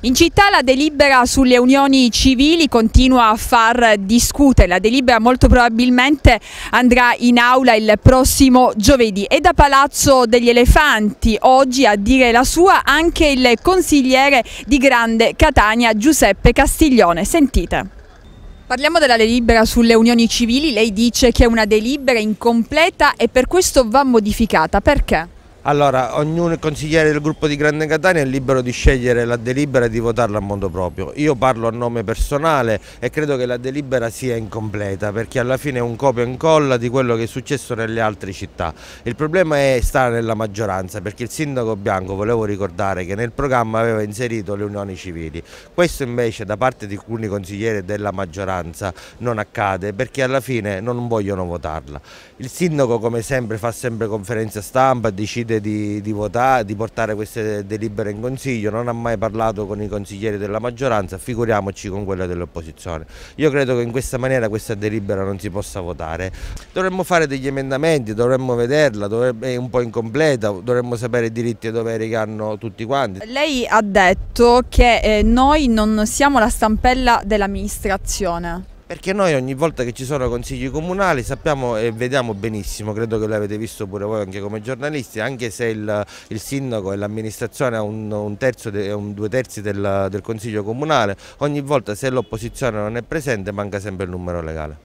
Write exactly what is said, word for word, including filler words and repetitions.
In città la delibera sulle unioni civili continua a far discutere. La delibera molto probabilmente andrà in aula il prossimo giovedì. E da Palazzo degli Elefanti oggi a dire la sua anche il consigliere di Grande Catania Giuseppe Castiglione. Sentite. Parliamo della delibera sulle unioni civili. Lei dice che è una delibera incompleta e per questo va modificata. Perché? Allora, ognuno consigliere del gruppo di Grande Catania è libero di scegliere la delibera e di votarla a modo proprio. Io parlo a nome personale e credo che la delibera sia incompleta perché alla fine è un copia e incolla di quello che è successo nelle altre città. Il problema è stare nella maggioranza perché il sindaco Bianco, volevo ricordare, che nel programma aveva inserito le unioni civili. Questo invece da parte di alcuni consiglieri della maggioranza non accade perché alla fine non vogliono votarla. Il sindaco, come sempre, fa sempre conferenza stampa, decide Di, di votare, di portare queste delibere in consiglio, non ha mai parlato con i consiglieri della maggioranza, figuriamoci con quella dell'opposizione. Io credo che in questa maniera questa delibera non si possa votare. Dovremmo fare degli emendamenti, dovremmo vederla, dovrebbe, è un po' incompleta, dovremmo sapere i diritti e doveri che hanno tutti quanti. Lei ha detto che eh, noi non siamo la stampella dell'amministrazione. Perché noi ogni volta che ci sono consigli comunali sappiamo e vediamo benissimo, credo che l'avete visto pure voi anche come giornalisti, anche se il, il sindaco e l'amministrazione ha un, un terzo, de, un due terzi del, del consiglio comunale, ogni volta se l'opposizione non è presente manca sempre il numero legale.